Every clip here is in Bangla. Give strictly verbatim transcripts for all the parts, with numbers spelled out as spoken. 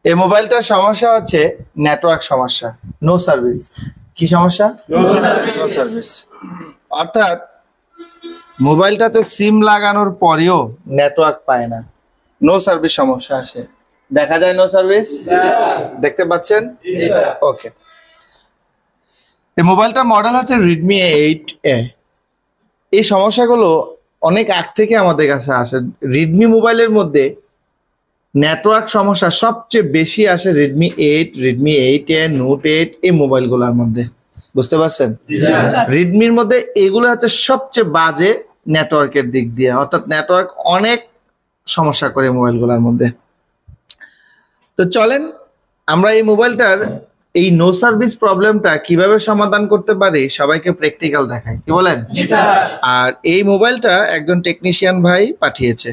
এই মোবাইলটার সমস্যা হচ্ছে নেটওয়ার্ক সমস্যা, নো সার্ভিস। কি সমস্যা? No service. অর্থাৎ মোবাইলটাতে সিম লাগানোর পরেও নেটওয়ার্ক পায় না, নো সার্ভিস সমস্যা আসে। দেখা যায় নো সার্ভিস, দেখতে পাচ্ছেন? ওকে। এই মোবাইলটার মডেল হচ্ছে রেডমি এইট এ। এই সমস্যাগুলো অনেক আগ থেকে আমাদের কাছে আসে। রেডমি মোবাইলের মধ্যে নেটওয়ার্ক সমস্যা সবচেয়ে বেশি আসে Redmi eight, Redmi eight A, note eight এই মোবাইলগুলোর মধ্যে। বুঝতে পারছেন? রেডমির মধ্যে এগুলো হচ্ছে সবচেয়ে বাজে নেটওয়ার্কের দিক দিয়ে, অর্থাৎ নেটওয়ার্ক অনেক সমস্যা করে মোবাইলগুলোর মধ্যে। তো চলেন আমরা এই মোবাইলটার এই নো সার্ভিস প্রবলেমটা কিভাবে সমাধান করতে পারি সবাইকে প্র্যাকটিক্যাল দেখাই, কি বলেন? আর এই মোবাইলটা একজন টেকনিশিয়ান ভাই পাঠিয়েছে।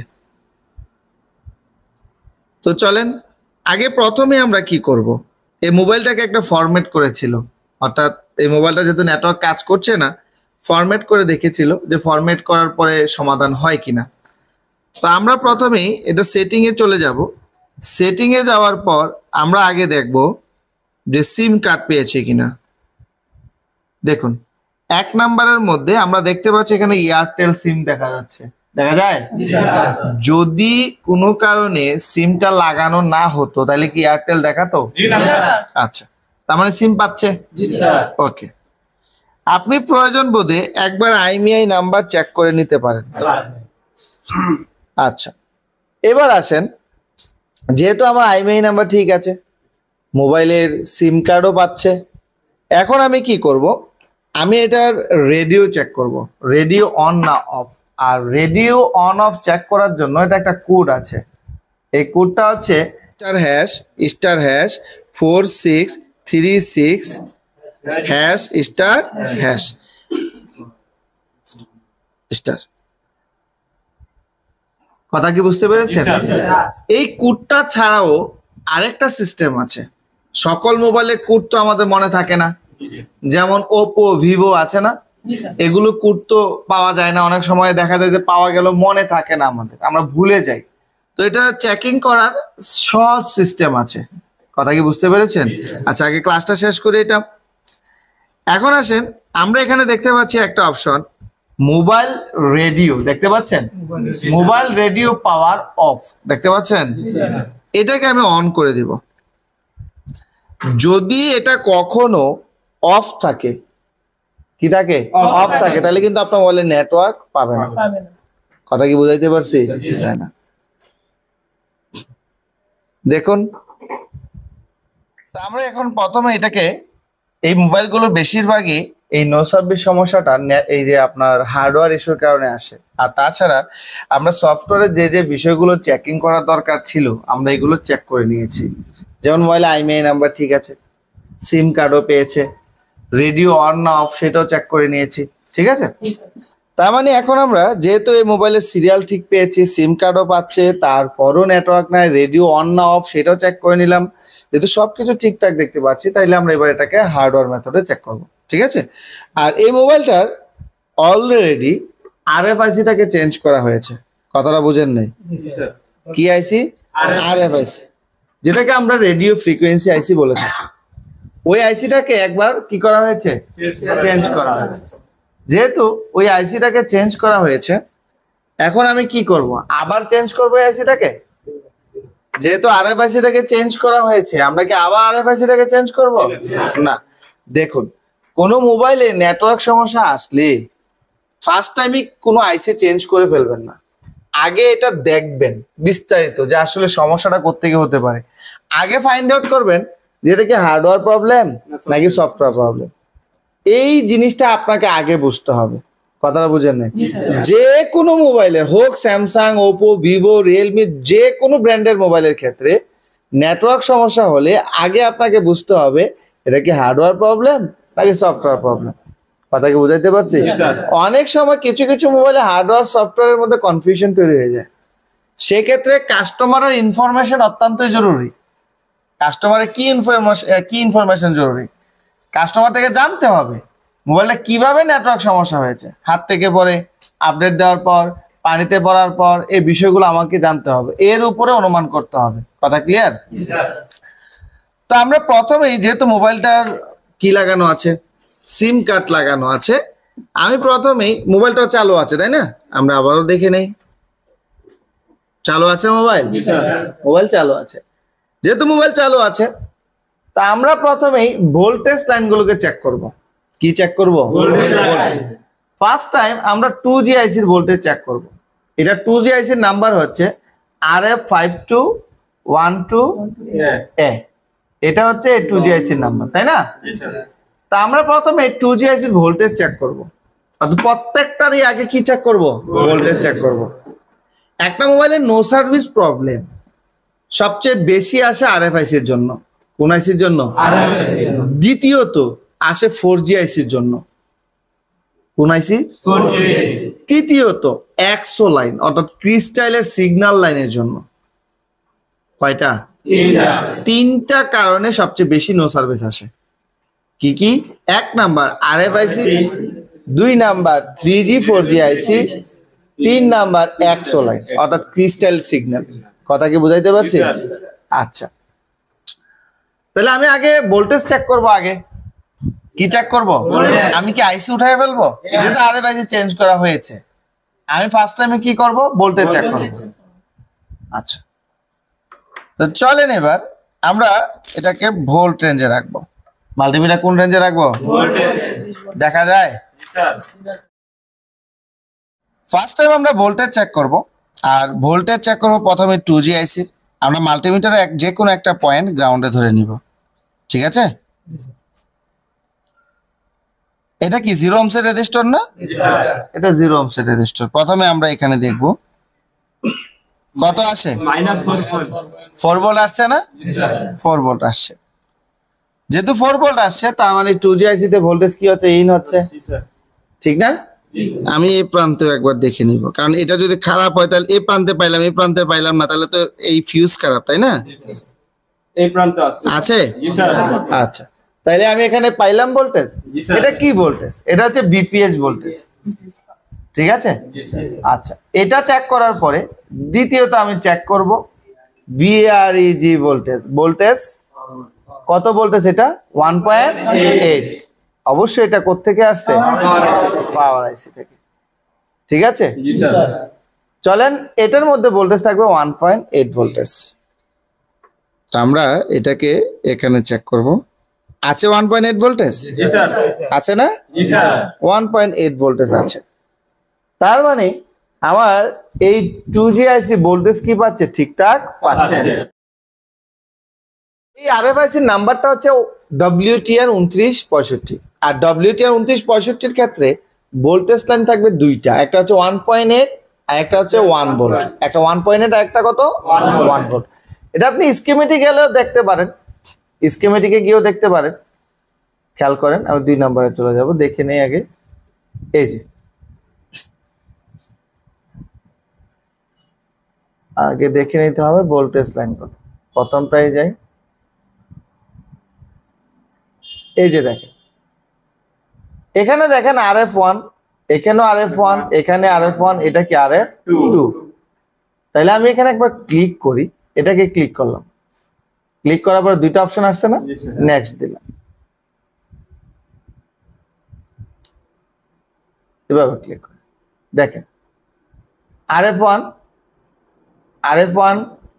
তো চলেন আগে প্রথমে আমরা কি করব, এই মোবাইলটাকে একটা ফরম্যাট করেছিল, অর্থাৎ এই মোবাইলটা যেহেতু নেটওয়ার্ক কাজ করছে না, ফরম্যাট করে দেখেছিল যে ফরম্যাট করার পরে সমাধান হয় কিনা। তো আমরা প্রথমেই এটা সেটিং এ চলে যাব। সেটিং এ যাওয়ার পর আমরা আগে দেখব যে সিম কার্ড পেয়েছে কিনা। দেখুন এক নাম্বারের মধ্যে আমরা দেখতে পাচ্ছি এখানে এয়ারটেল সিম দেখা যাচ্ছে, দেখা যায়? যদি কোনো কারণে সিমটা লাগানো না হতো তাহলে কি এয়ারটেল দেখাতো? আচ্ছা, তার মানে সিম পাচ্ছে। ওকে, আপনি প্রয়োজন বোধে একবার আইএমইআই নাম্বার চেক করে নিতে পারেন। আচ্ছা, এবার আসেন, যেহেতু আমার আইএমইআই নাম্বার ঠিক আছে, মোবাইলের সিম কার্ডও পাচ্ছে, এখন আমি কি করব, আমি এটার রেডিও চেক করব, রেডিও অন না অফ। আর রেডিও অন অফ চেক করার জন্য এটা একটা কোড আছে। এই কোডটা হচ্ছে star hash star hash four six three six hash star hash star. কথা কি বুঝতে পেরেছেন? এই কোডটা ছাড়াও আরেকটা সিস্টেম আছে। সকল মোবাইলের কোড তো আমাদের মনে থাকে না, যেমন ওপো, ভিভো আছে না, এগুলো কোড তো পাওয়া যায় না, অনেক সময় দেখা যায় যে পাওয়া গেল মনে থাকে না আমাদের, আমরা ভুলে যাই। তো এটা চেকিং করার সহজ সিস্টেম আছে। কথা কি বুঝতে পেরেছেন? আচ্ছা, আগে ক্লাসটা শেষ করে এটা। এখন আসেন, আমরা এখানে দেখতে পাচ্ছি একটা অপশন মোবাইল রেডিও, দেখতে পাচ্ছেন? মোবাইল রেডিও পাওয়ার অফ, দেখতে পাচ্ছেন? এটাকে আমি অন করে দিব। যদি এটা কখনো অফ থাকে, কি থাকে? অফ থাকে, তাহলে কিন্তু আপনার মোবাইলে নেটওয়ার্ক পাবে না। কথা কি বুঝাইতে পারছি? না, দেখুন আমরা এখন প্রথমে এটাকে, এই মোবাইলগুলো বেশিরভাগই এই নো সার্ভিস সমস্যাটা এই যে আপনার হার্ডওয়্যার ইস্যুর কারণে আসে। আর তাছাড়া আমরা সফটওয়্যারে যে যে বিষয়গুলো চেকিং করার দরকার ছিল আমরা এগুলো চেক করে নিয়েছি। যেমন মোবাইলে আইএমইআই নাম্বার ঠিক আছে, সিম কার্ডও পেয়েছে, রেডিও অন না অফ সেটাও চেক করে নিয়েছি, ঠিক আছে? তার মানে এখন আমরা যেহেতু এই মোবাইলের সিরিয়াল ঠিক পেয়েছি, সিম কার্ডও পাচ্ছে, তারপরও নেটওয়ার্ক নাই, রেডিও অন না অফ সেটাও চেক করে নিলাম, যেহেতু সবকিছু ঠিকঠাক দেখতে পাচ্ছি, তাইলে আমরা এবার এটাকে হার্ডওয়্যার মেথডে চেক করবো, ঠিক আছে? আর এই মোবাইলটার অলরেডি আরএফআইসিটাকে চেঞ্জ করা হয়েছে। কথাটা বুঝেন নাই? কি আইসি? আরএফআইসি, যেটাকে আমরা রেডিও ফ্রিকোয়েন্সি আইসি বলে থাকি। ওই আইসিটাকে একবার কি করা হয়েছে? চেঞ্জ করা হয়েছে। যেহেতু ওই আইসিটাকে চেঞ্জ করা হয়েছে, এখন আমি কি করব, আবার চেঞ্জ করবো এই আইসিটাকে। যেহেতু আরএফআইসিটাকে চেঞ্জ করা হয়েছে, আমরা কি আবার আরএফআইসিটাকে চেঞ্জ করব? না। দেখুন, কোনো মোবাইলে নেটওয়ার্ক সমস্যা আসলে ফার্স্ট টাইমই কোনো আইসি চেঞ্জ করে ফেলবেন না, আগে এটা দেখবেন বিস্তারিত যে আসলে সমস্যাটা কোত্থেকে হতে পারে। আগে ফাইন্ড আউট করবেন যে এটা কি হার্ডওয়্যার প্রবলেম নাকি সফটওয়্যার প্রবলেম। এই জিনিসটা আপনাকে আগে বুঝতে হবে। কথাটা বুঝেন না? যে কোনো মোবাইলের হোক, স্যামসাং, ওপো, ভিভো, রিয়েলমি, যে কোনো ব্র্যান্ডের মোবাইলের ক্ষেত্রে নেটওয়ার্ক সমস্যা হলে আগে আপনাকে বুঝতে হবে এটা কি হার্ডওয়্যার প্রবলেম নাকি সফটওয়্যার প্রবলেম। কথা কি বুঝাইতে পারছি? অনেক সময় কিছু কিছু মোবাইলে হার্ডওয়্যার সফটওয়্যারের মধ্যে কনফিউশন তৈরি হয়ে যায়, সেক্ষেত্রে কাস্টমারের ইনফরমেশন অত্যন্তই জরুরি। কাস্টমারের কি ইনফরমেশন কি ইনফরমেশন জরুরি, কাস্টমার থেকে জানতে হবে মোবাইলটা কিভাবে নেটওয়ার্ক সমস্যা হয়েছে, হাত থেকে পড়ে, আপডেট দেওয়ার পর, পানিতে পড়ার পর, এই বিষয়গুলো আমাকে জানতে হবে, এর উপরে অনুমান করতে হবে। কথা ক্লিয়ার? তা আমরা প্রথমেই যেহেতু মোবাইলটার কি লাগানো আছে, সিম কার্ড লাগানো আছে, আমি প্রথমেই মোবাইলটা চালু আছে তাই না, আমরা আবারও দেখে নেই। চালু আছে মোবাইল, মোবাইল চালু আছে। যেহেতু মোবাইল চালু আছে তা আমরা প্রথমেই ভোল্টেজ লাইনগুলোকে চেক করব। কি চেক করব? ফার্স্ট টাইম আমরা টু জি আইসির ভোল্টেজ চেক করব। এটা টু জি আইসির নাম্বার হচ্ছে R F five two one two A. এটা হচ্ছে টু জি আইসির নাম্বার তাই না? তা আমরা প্রথমে টু জি আইসির ভোল্টেজ চেক করব। অর্থাৎ প্রত্যেকটারই আগে কি চেক করব? ভোল্টেজ চেক করব। একটা মোবাইলের নো সার্ভিস প্রবলেম সবচেয়ে বেশি আসে আর এফ আইসির জন্য। কোন আইসির জন্য? দ্বিতীয়ত আসে ফোর জি আইসির জন্য। কোন আইসি? তৃতীয়ত এক্সো লাইন অর্থাৎ ক্রিস্টালের সিগন্যাল লাইনের জন্য। কয়টা? তিনটা কারণে সবচেয়ে বেশি নো সার্ভিস আসে। কি কি? এক নাম্বার আর এফ আইসি, দুই number three G four G IC, তিন নাম্বার এক্সো লাইন অর্থাৎ ক্রিস্টাল সিগন্যাল। কথা কি বুঝাইতে পারছি? আচ্ছা, তাহলে আমি আগে ভোল্টেজ চেক করব। আগে কি চেক করব? আমি কি আইসি উঠাই ফেলবো? যেহেতু আর এফ আইসি চেঞ্জ করা হয়েছে, আমি ফার্স্ট টাইমে কি করব? ভোল্টেজ চেক করব। আচ্ছা, তো চলেন এবার আমরা এটাকে ভোল্ট রেঞ্জে রাখবো। মাল্টিমিটার কোন রেঞ্জে রাখবো? দেখা যায়। ফার্স্ট টাইম আমরা ভোল্টেজ চেক করব, আর ভোল্টেজ চেক করব প্রথমে টু জি আইসির। আমরা মাল্টিমিটারে যে কোনো একটা পয়েন্ট গ্রাউন্ডে ধরে নিব, ঠিক আছে? এটা কি জিরো ওহমসের রেজিস্টর না? এটা জিরো ওহমসের রেজিস্টর। প্রথমে আমরা এখানে দেখব কত আসে। ফোর ভোল্ট আসছে না? ফোর ভোল্ট আসছে। যেহেতু ফোর ভোল্ট আসছে তার মানে টু জি আইসি তে ভোল্টেজ কি হচ্ছে? ইন হচ্ছে, ঠিক না? আমি এই প্রান্তে একবার দেখে নিব, কারণ এটা যদি খারাপ হয় তাহলে এই প্রান্তে পাইলাম, এই প্রান্তে পাইলাম না, তাহলে তো এই ফিউজ খারাপ তাই না? এই প্রান্তে আছে। আচ্ছা, তাইলে আমি এখানে পাইলাম ভোল্টেজ। এটা কি ভোল্টেজ? এটা হচ্ছে বিপিএস ভোল্টেজ, ঠিক আছে? আচ্ছা, এটা চেক করার পরে দ্বিতীয়ত আমি চেক করব বিআরইজি ভোল্টেজ। ভোল্টেজ কত ভোল্টেজ? এটা ওয়ান পয়েন্ট এইট। অবশ্যই এটা কোত্থেকে আসছে? পাওয়ার আইসি থেকে, ঠিক আছে? চলেন, এটার মধ্যে ভোল্টেজ থাকবে ওয়ান পয়েন্ট এইট ভোল্টেজ। আমরা এটাকে এখানে চেক করব। আছে ওয়ান পয়েন্ট এইট ভোল্টেজ? আছে না? ওয়ান পয়েন্ট এইট ভোল্টেজ আছে। তার মানে আমার এই টু জি আইসি ভোল্টেজ কি পাচ্ছে? ঠিকঠাক পাচ্ছে। এই আর এফ আইসির নাম্বারটা হচ্ছে ডব্লিউটিআর উনত্রিশ পঁয়ষট্টি। আর ডব্লিউটিআর উনত্রিশ পঁয়ষট্টির ক্ষেত্রে ভোল্টেজ লাইন থাকবে দুইটা, একটা হচ্ছে ওয়ান পয়েন্ট এইট আর একটা হচ্ছে ওয়ান ভোল্ট। একটা ওয়ান পয়েন্ট এইট আর একটা কত? One volt. এটা আপনি স্কিমেটিক গেলেও দেখতে পারেন, স্কিমেটিকে গিয়েও দেখতে পারেন। খেয়াল করেন, আমি দুই নম্বরে চলে যাব, দেখে নেই আগে। এই যে আগে দেখে নিতে হবে ভোল্টেজ লাইন কত। প্রথমটাই যাই, এই যে দেখেন, এখানে দেখেন আর এফ ওয়ান, এখানেও আর এফ ওয়ান, এখানে আর এফ ওয়ান, এটা কি আর এফ টু। তাহলে আমি এখানে একবার ক্লিক করি, এটাকে ক্লিক করলাম, ক্লিক করার পর দুইটা অপশন আসছে না? নেক্সট দিলাম, এভাবে ক্লিক করে দেখেন R F one, R F one,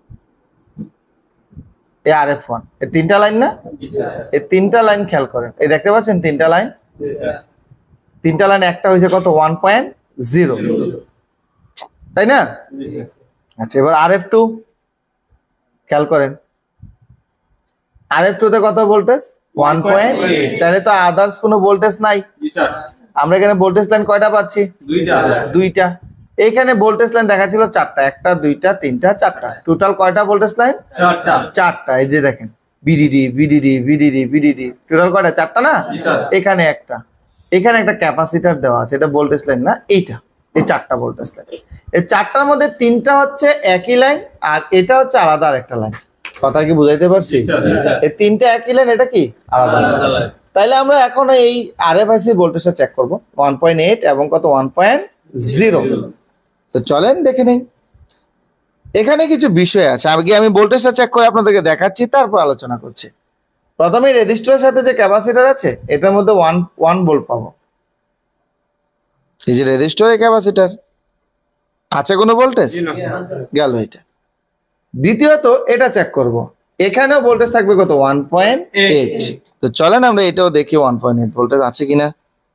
A R F one, এই তিনটা লাইন না? এই তিনটা লাইন খেয়াল করেন, এই দেখতে পাচ্ছেন তিনটা লাইন। তিনটা লাইন একটা হয়েছে কত? ওয়ান পয়েন্ট জিরো, তাই না? আচ্ছা, এবার আর এফ টু খেয়াল করেন, আর এফ টু তে কত ভোল্টেজ? One point eight. তাহলে তো আদার্স কোনো ভোল্টেজ নাই। আমরা এখানে ভোল্টেজ লাইন কয়টা পাচ্ছি? দুইটা। দুইটা। এইখানে ভোল্টেজ লাইন দেখা ছিল চারটা, একটা, দুইটা, তিনটা, চারটা। টোটাল কয়টা ভোল্টেজ লাইন? চারটা। চারটা। এই যে দেখেন VDD, VDD, VDD, VDD, total কয়টা? চারটা না? এখানে একটা, এখানে একটা ক্যাপাসিটর দেওয়া আছে, এটা ভোল্টেজ লাইন না? এইটা, এই চারটা ভোল্টেজ লাইন। এই চারটার মধ্যে তিনটা হচ্ছে একই লাইন, আর এটা হচ্ছে আলাদা আরেকটা লাইন। কথা কি বুঝাইতে পারছি? এই তিনটা একই লাইন, এটা কি আলাদা লাইন। তাইলে আমরা এখন এই আর এফ আইসি ভোল্টেজটা চেক করবো, ওয়ান পয়েন্ট এইট এবং কত? One point zero. তো চলেন দেখে নেই। এখানে কিছু বিষয় আছে, আগে আমি ভোল্টেজটা চেক করে আপনাদেরকে দেখাচ্ছি, তারপর আলোচনা করছি। প্রথমে রেজিস্টরের সাথে যে ক্যাপাসিটর আছে এটার মধ্যে ওয়ান ওয়ান ভোল্ট পাবো। এই যে রেজিস্টরের ক্যাপাসিটর আছে কোনো ভোল্টেজ গেল এটা। দ্বিতীয়ত এটা চেক করব, এখানেও ভোল্টেজ থাকবে কত ওয়ান পয়েন্ট এইট। তো চলেন আমরা এটাও দেখি ওয়ান পয়েন্ট এইট ভোল্টেজ আছে কিনা।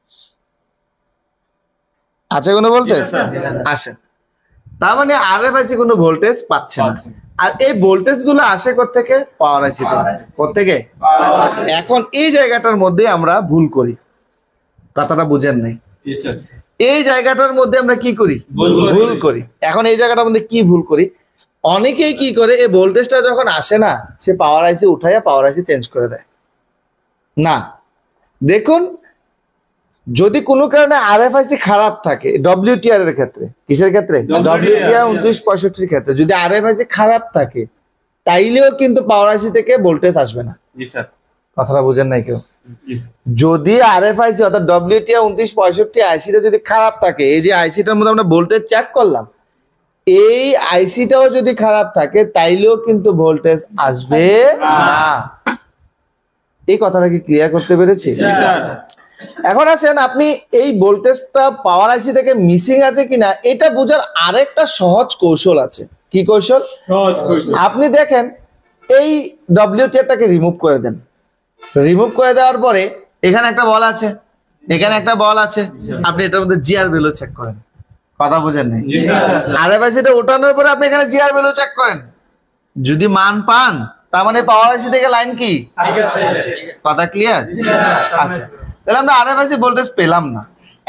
আছে কোনো ভোল্টেজ? আসে। তার মানে আরএফআইসি কোনো ভোল্টেজ পাচ্ছে না। আর এই ভোল্টেজ গুলো আসে কোত্থেকে? পাওয়ার আইসি থেকে। কোত্থেকে? এখন এই জায়গাটার মধ্যে আমরা ভুল করি, কথাটা বুঝেন নাই। এই জায়গাটার মধ্যে আমরা কি করি? ভুল করি। এখন এই জায়গাটার মধ্যে কি ভুল করি? অনেকেই কি করে, এই ভোল্টেজটা যখন আসে না সে পাওয়ার আইসি উঠাইয়া পাওয়ার আইসি চেঞ্জ করে দেয় না। দেখুন, যদি কোনো কারণে আরএফআইসি খারাপ থাকে, ডব্লিউটিআর এর ক্ষেত্রে, কিসের ক্ষেত্রে? ডব্লিউটিআর উনত্রিশ পঁয়ষট্টির ক্ষেত্রে যদি আরএফআইসি খারাপ থাকে তাইলেও কিন্তু পাওয়ার আইসি থেকে ভোল্টেজ আসবে না। কথাটা বুঝেন নাই কেউ? যদি আরএফআইসি অর্থাৎ ডব্লিউটিআর উনত্রিশ পঁয়ষট্টি আইসিটা যদি খারাপ থাকে, এই যে আইসিটার মধ্যে আমরা ভোল্টেজ চেক করলাম, এই আইসিটাও যদি খারাপ থাকে তাইলেও কিন্তু ভোল্টেজ আসবে না। এই কথাটা কি ক্লিয়ার করতে পেরেছি? এখন আসেন, আপনি এই ভোল্টেজটা পাওয়ার আইসি থেকে মিসিং আছে কিনা এটা বোঝার আরেকটা সহজ কৌশল আছে। কি কৌশল? আপনি দেখেন, এই ডব্লিউটিআরটাকে রিমুভ করে দেন। রিমুভ করে দেওয়ার পরে এখানে একটা বল আছে, এখানে একটা বল আছে, আপনি এটার মধ্যে জিআর ভ্যালু চেক করেন। কথা বুঝেন নাই? আরএফআইসিটা ওঠানোর পরে আপনি এখানে জিআর ভ্যালু চেক করেন, যদি মান পান তার মানে পাওয়ার আইসি থেকে লাইন কি? কথা ক্লিয়ার? আচ্ছা, তাহলে আমরা আরএফআইসি ভোল্টেজ পেলাম না।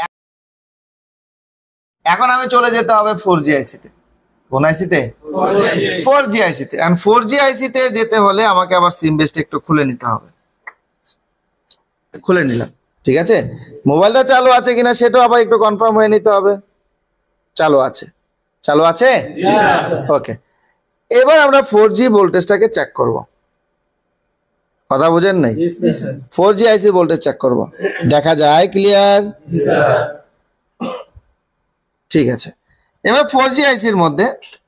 এখন আমি চলে যেতে হবে ফোর জি আইসিতে। কোন আইসিতে? ফোর জি আইসিতে। এন্ড ফোর জি আইসিতে যেতে হলে আমাকে আবার সিম বেসটা একটু খুলে নিতে হবে। খুলে নিলাম, ঠিক আছে। মোবাইলটা চালু আছে কিনা সেটাও আবার একটু কনফার্ম হয়ে নিতে হবে। চালু আছে? চালু আছে? ওকে, এবার আমরা ফোর জি ভোল্টেজটাকে চেক করব। কথা বুঝেন নাই? Four G IC voltage check করব, দেখা যায় ক্লিয়ার? ঠিক আছে। এবার ফোর জি আইসির মধ্যে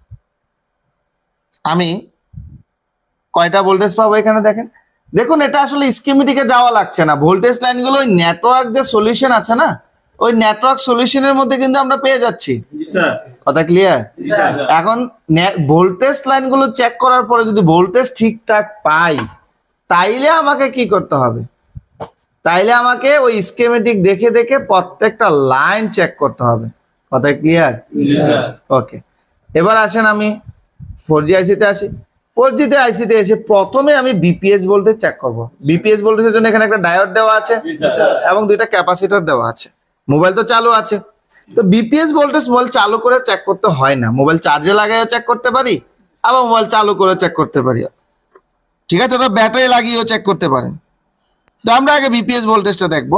আমি কয়টা ভোল্টেজ পাবো এখানে দেখেন। দেখুন, এটা আসলে স্কিমেটিকে যাওয়া লাগছে না, ভোল্টেজ লাইনগুলো ওই নেটওয়ার্ক যে সলিউশন আছে না, ওই নেটওয়ার্ক সলিউশনের মধ্যে কিন্তু আমরা পেয়ে যাচ্ছি। কথা ক্লিয়ার? এখন ভোল্টেজ লাইনগুলো চেক করার পরে যদি ভোল্টেজ ঠিকঠাক পাই তাইলে আমাকে কি করতে হবে? তাইলে আমাকে ওই স্কিমেটিক দেখে দেখে প্রত্যেকটা লাইন চেক করতে হবে। কথা ক্লিয়ার? ওকে, এবার আসেন আমি ফোর জি আইসিতে আসি। ফোর জি তে আইসিতে এসে প্রথমে আমি বিপিএস ভোল্টেজ চেক করব। বিপিএস ভোল্টেজের জন্য এখানে একটা ডায়োড দেওয়া আছে এবং দুইটা ক্যাপাসিটর দেওয়া আছে। মোবাইল তো চালু আছে, তো বিপিএস ভোল্টেজ মোবাইল চালু করে চেক করতে হয় না, মোবাইল চার্জে লাগাইও চেক করতে পারি, আবার মোবাইল চালু করে চেক করতে পারি, ঠিক আছে। তো ব্যাটারি লাগিয়েও চেক করতে পারেন। তো আমরা আগে বিপিএস ভোল্টেজটা দেখবো।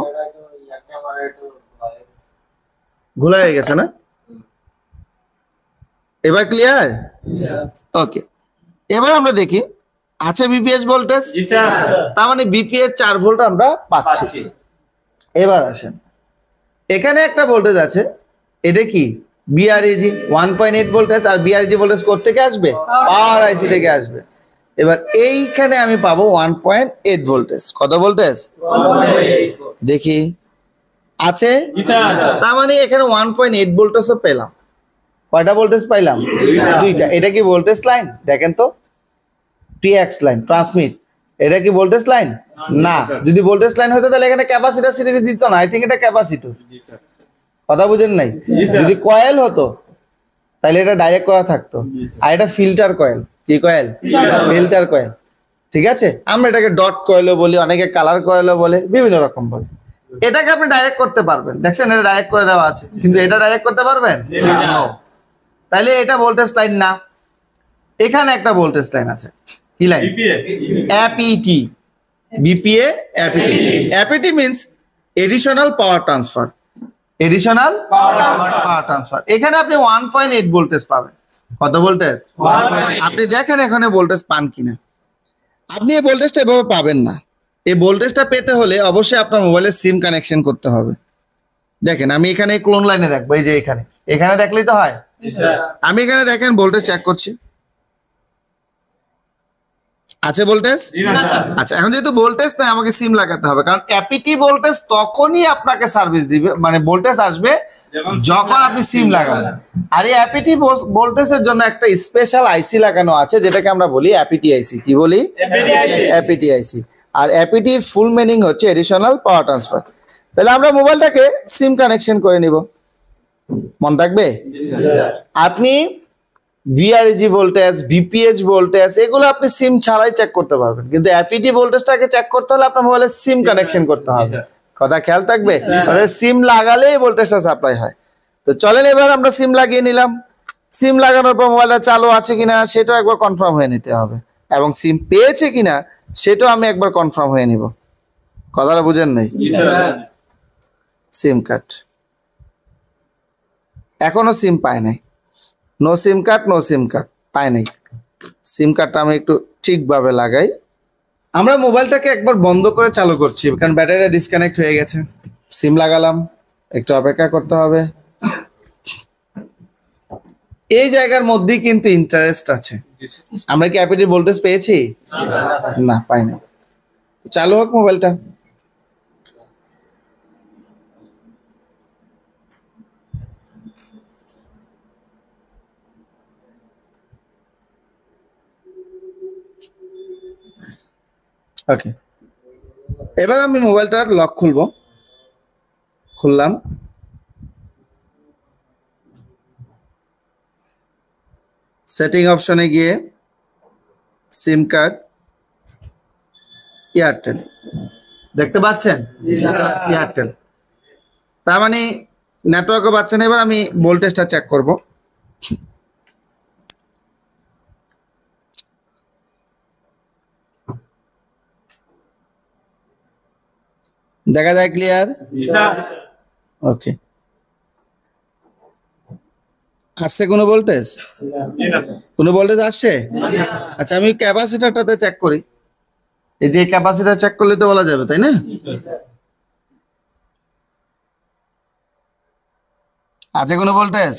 ঘোলা হয়ে গেছে না? এবার ক্লিয়ার? ওকে, এবার আমরা দেখি আছে বিপিএস ভোল্টেজ, তার মানে বিপিএস চার ভোল্ট আমরা পাচ্ছি। এবার আসেন, এখানে একটা ভোল্টেজ আছে, এটা কি? BREG one point eight voltage. আর বিআরইজি ভোল্টেজ কোত্থেকে আসবে? পাওয়ার আইসি থেকে আসবে। এবার এইখানে আমি পাবো ওয়ান পয়েন্ট এইট ভোল্টেজ। কত ভোল্টেজ দেখি? আছে। তার মানে এখানে ওয়ান পয়েন্ট এইট ভোল্টেজও পেলাম। কয়টা ভোল্টেজ পাইলাম? দুইটা। এটা কি ভোল্টেজ লাইন? দেখেন তো, টিএক্স লাইন ট্রান্সমিট। এটা কি ভোল্টেজ লাইন? না। যদি ভোল্টেজ লাইন হতো তাহলে এখানে ক্যাপাসিটর সিরিজে দিত না। আই থিঙ্ক এটা ক্যাপাসিটর। কথা বুঝেন নাই? যদি কয়েল হতো তাহলে এটা ডাইরেক্ট করা থাকতো। আর এটা ফিল্টার কয়েল। কি কয়েল? ফিল্টার কয়েল, ঠিক আছে। আমরা এটাকে ডট কয়েলও বলি, অনেকে কালার কয়েলও বলে, বিভিন্ন রকম বলে। এটাকে আপনি ডাইরেক্ট করতে পারবেন, দেখছেন এটা ডাইরেক্ট করে দেওয়া আছে, কিন্তু এটা ডাইরেক্ট করতে পারবেন? তাইলে এটা ভোল্টেজ লাইন না। এখানে একটা ভোল্টেজ লাইন আছে, কি line? APT. VPA APT. APT means additional power transfer. Additional power transfer. এখানে আপনি ওয়ান পয়েন্ট এইট ভোল্টেজ পাবেন। কত ভোল্টেজ? আপনি দেখেন এখানে ভোল্টেজ পান কিনা। আপনি এই ভোল্টেজটা এভাবে পাবেন না। এই ভোল্টেজটা পেতে হলে অবশ্যই আপনার মোবাইলের সিম কানেকশন করতে হবে। দেখেন আমি এখানে ক্লোন লাইনে দেখবো, এই যে এখানে এখানে দেখলেই তো হয়। আমি এখানে দেখেন ভোল্টেজ চেক করছি, আছে ভোল্টেজ? আচ্ছা, এখন যেহেতু ভোল্টেজ নাই আমাকে সিম লাগাতে হবে, কারণ এপিটি ভোল্টেজ তখনই আপনাকে সার্ভিস দিবে, মানে ভোল্টেজ আসবে যখন আপনি সিম লাগাবেন। আর এই এপিটি ভোল্টেজের জন্য একটা স্পেশাল আইসি লাগানো আছে, যেটাকে আমরা বলি এপিটি আইসি। কি বলি? APT IC. আর এপিটির ফুল মিনিং হচ্ছে এডিশনাল পাওয়ার ট্রান্সফার। তাহলে আমরা মোবাইলটাকে সিম কানেকশন করে নিব, মন থাকবে? আপনি ভিআরজি ভোল্টেজ, ভিপিএইচ ভোল্টেজ এগুলো আপনি সিম ছাড়াই চেক করতে পারবেন, কিন্তু এপিটি ভোল্টেজটাকে চেক করতে হলে আপনার মোবাইলে সিম কানেকশন করতে হবে। কথা খেয়াল থাকবে, সিম লাগালেই ভোল্টেজটা সাপ্লাই হয়। তো চলেন এবার আমরা সিম লাগিয়ে নিলাম। সিম লাগানোর পর মোবাইলটা চালু আছে কিনা সেটাও একবার কনফার্ম হয়ে নিতে হবে, এবং সিম পেয়েছে কিনা সেটাও আমি একবার কনফার্ম হয়ে নিব। কথাটা বুঝেন নাই? সিম কার্ড এখনো সিম পায় নাই, no sim card, no sim card পায় নাই। সিম কার্ডটা আমি একটু ঠিকভাবে লাগাই। আমরা মোবাইলটাকে একবার বন্ধ করে চালু করছি, কারণ ব্যাটারিটা ডিসকানেক্ট হয়ে গেছে। সিম লাগালাম, একটু অপেক্ষা করতে হবে। এই জায়গার মধ্যেই কিন্তু ইন্টারেস্ট আছে। আমরা কি এপিটি ভোল্টেজ পেয়েছি? না, পাইনি। চালু হোক মোবাইলটা। ওকে, এবার আমি মোবাইলটার লক খুলবো। খুললাম। সেটিং অপশনে গিয়ে সিম কার্ড, এয়ারটেল দেখতে পাচ্ছেন? এয়ারটেল, তার মানে নেটওয়ার্কও পাচ্ছেন। এবার আমি ভোল্টেজটা চেক করব। দেখা যায় ক্লিয়ার? ওকে, আসছে কোনো ভোল্টেজ? কোনো ভোল্টেজ আসছে? আচ্ছা, আমি ক্যাপাসিটরটাতে চেক করি। এই যে ক্যাপাসিটর চেক করলে তো বলা যাবে, তাই না? আছে কোনো ভোল্টেজ?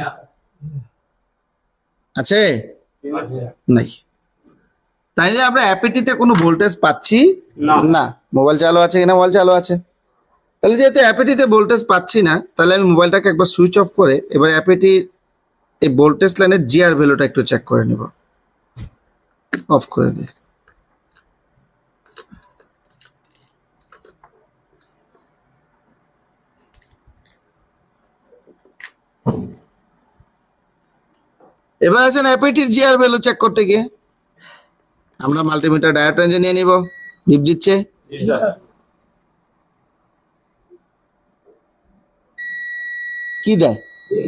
আছে? নাই। তাইলে আমরা এপিটিতে কোনো ভোল্টেজ পাচ্ছি না। মোবাইল চালু আছে কিনা? মোবাইল চালু আছে। তাহলে যেহেতু এপিটিতে ভোল্টেজ পাচ্ছি না, তাহলে আমি মোবাইলটাকে একবার সুইচ অফ করে এবার এপিটি এই ভোল্টেজ লাইনের জিআর ভ্যালুটা একটু চেক করে নিব। অফ করে দিই। এবার আছেন এপিটির জিআর ভ্যালু চেক করতে গিয়ে আমরা মাল্টিমিটার ডায়োড রেঞ্জে নিয়ে নিব। বিপ দিচ্ছে। কি দেয়?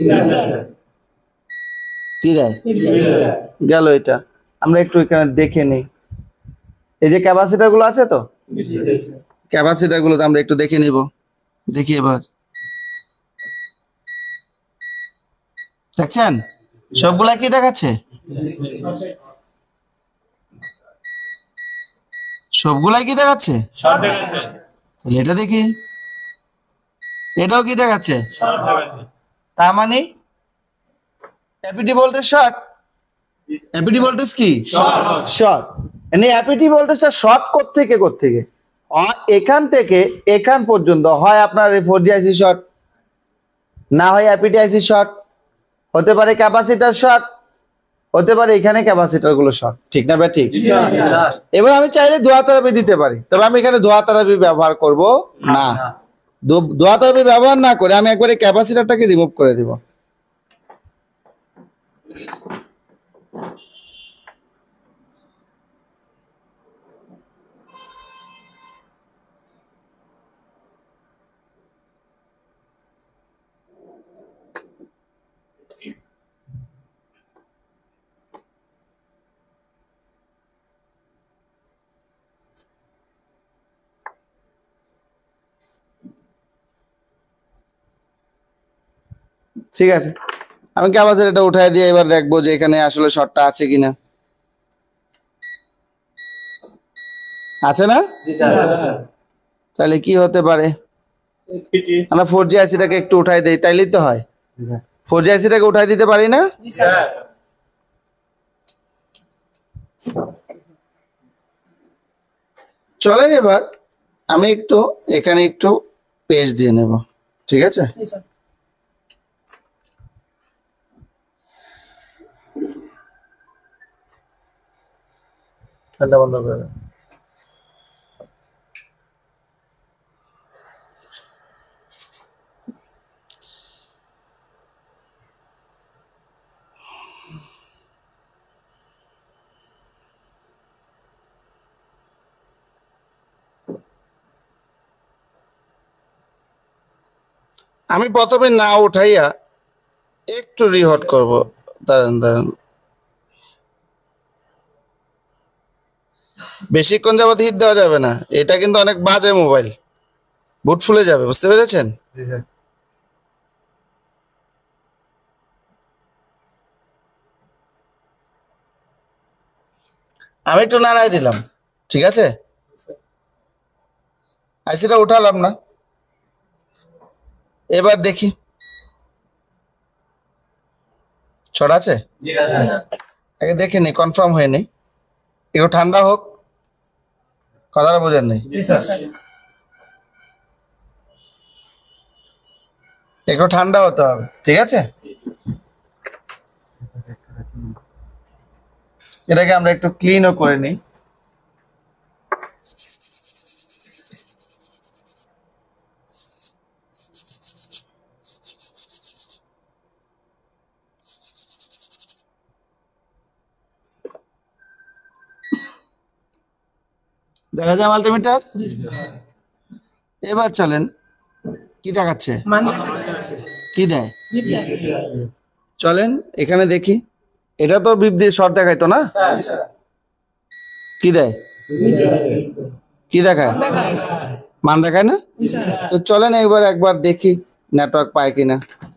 কি দেয়? গেল এটা। আমরা একটু এখানে দেখে নিই। এই যে ক্যাপাসিটর গুলো আছে, তো ক্যাপাসিটর গুলো আমরা একটু দেখে নিব। দেখি এবার দেখছেন সবগুলা কি দেখাচ্ছে? সবগুলাই কি দেখাচ্ছে? এটা দেখি, এটাও কি দেখাচ্ছে? তার মানে APT voltage short. APT voltage কি? শর্ট। মানে এপিটি ভোল্টেজটা শর্ট কোত্থেকে কোত্থেকে? এখান থেকে এখান পর্যন্ত হয় আপনার ফোর জি আইসি শর্ট, না হয় এপিটি আইসি শর্ট, হতে পারে ক্যাপাসিটর শর্ট, হতে পারে এখানে ক্যাপাসিটর গুলো শর্ট। ঠিক না ভাই? ঠিক। এবার আমি চাইলে ধোয়া থেরাপি দিতে পারি, তবে আমি এখানে ধোয়া থেরাপি ব্যবহার করব না। ধোয়া থেরাপি ব্যবহার না করে আমি একবারে ক্যাপাসিটরটাকে রিমুভ করে দিব। ঠিক আছে, আমি ক্যাপাসিটরটা উঠাই দিয়ে এবার দেখবো যে এখানে আসলে শর্টটা আছে কিনা। আছে না? তাহলে কি হতে পারে? আমরা ফোর জি আইসিটাকে একটু উঠাই দেই, তাইলেই তো হয়। ফোর জি আইসিটাকে উঠাই দিতে পারি না? চলেন এবার আমি একটু এখানে একটু পেস্ট দিয়ে নেব, ঠিক আছে? জি স্যার। ঠান্ডা বন্ধ করে দেন। আমি প্রথমে না উঠাইয়া একটু রিহট করব। দাঁড়ান দাঁড়ান, বেশিক্ষণ যাবত হিট দেওয়া যাবে না, এটা কিন্তু অনেক বাজে মোবাইল, বুট ফুলে যাবে, বুঝতে পেরেছেন? আমি একটু নাড়াই দিলাম, ঠিক আছে? আইসিটা উঠালাম না, এবার দেখি ছড়া আছে, আগে দেখে নি, কনফার্ম হয়নি, একটু ঠান্ডা হোক। কথাটা বোঝেন নাই? একটু ঠান্ডা হতে হবে, ঠিক আছে? এটাকে আমরা একটু ক্লিনও করে নিই। দেখা যায় মাল্টিমিটার। এবার চলেন, কি দেখাচ্ছে? মান দেখাচ্ছে। কি দেয়? বিপ দেখাচ্ছে। চলেন এখানে দেখি, এটা তো বিপ দিয়ে শর্ট দেখাইতো না, কি দেয়? কি দেখায়? মান দেখায় না? তো চলেন একবার একবার দেখি নেটওয়ার্ক পায় কিনা।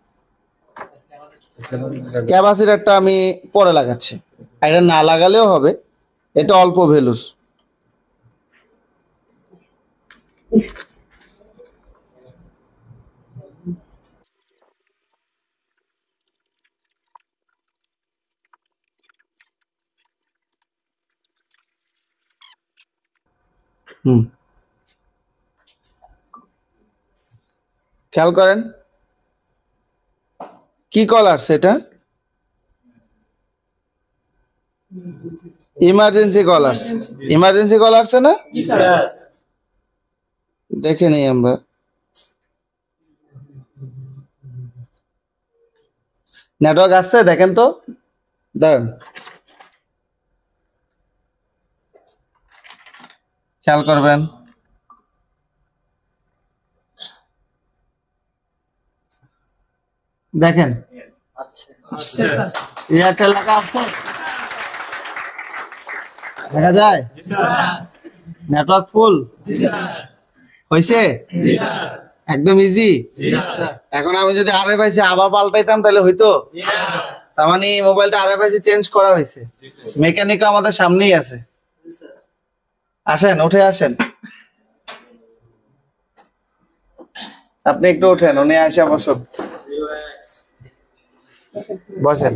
ক্যাপাসিটারটা আমি পরে লাগাচ্ছি, এটা না লাগালেও হবে, এটা অল্প ভ্যালুস। হুম, খেয়াল করেন কি কল আসছে, এটা ইমার্জেন্সি কল আসছে। ইমার্জেন্সি কল আসছে না? জি স্যার। দেখে নেই আমরা, নেটওয়ার্ক আসছে দেখেন তো, দাঁড়ান খেয়াল করবেন। দেখেন আসছে স্যার। এয়ারটেল লেখা আছে, দেখা যায় নেটওয়ার্ক ফুল হয়েছে, একদম ইজি। এখন আমি যদি আরএফ আইসি আবার পাল্টাইতাম তাহলে হইতো, তার মানে মোবাইলটা আরএফ আইসি চেঞ্জ করা হয়েছে, মেকানিক আমাদের সামনেই আছে। আসেন উঠে আসেন, আপনি একটু উঠেন, উনি আসে বসুন, বসেন।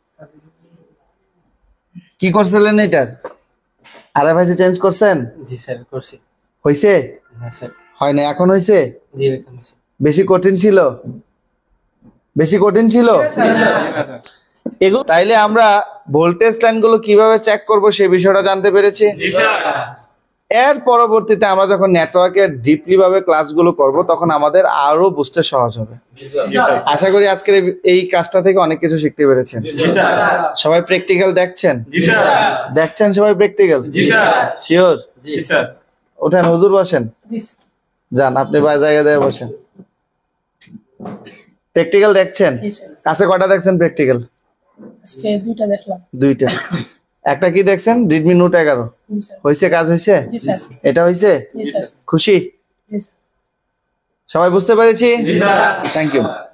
কি করছিলেন এটার? আরএফ আইসি চেঞ্জ করছেন? জি স্যার করছি। হইছে? হ্যাঁ স্যার। হয় না, এখন হইছে? জি এখন হয়েছে। বেশি কঠিন ছিল? বেশি কঠিন ছিল এগুলো? তাইলে আমরা ভোল্টেজ লাইনগুলো কিভাবে চেক করব সে বিষয়টা জানতে পেরেছি। এর পরবর্তীতে আমরা যখন নেটওয়ার্কের ডিপলি ভাবে ক্লাসগুলো করব তখন আমাদের আরো বুঝতে সহজ হবে। আশা করি আজকের এই কাজটা থেকে অনেক কিছু শিখতে পেরেছেন। সবাই প্র্যাকটিক্যাল দেখছেন? দেখছেন সবাই প্র্যাকটিক্যাল? শিওর? ওঠেন হুজুর, বসেন, যান আপনি বা জায়গা দিয়ে বসেন। প্র্যাকটিক্যাল দেখছেন? কাছে কয়টা দেখছেন প্র্যাকটিক্যাল? আজকে দুইটা দেখলাম। দুইটা। একটা কি দেখছেন? রেডমি নোট এগারো। জি স্যার। হয়েছে, কাজ হয়েছে? জি স্যার। এটা হয়েছে? জি স্যার। খুশি? জি স্যার। সবাই বুঝতে পেরেছি? Thank you.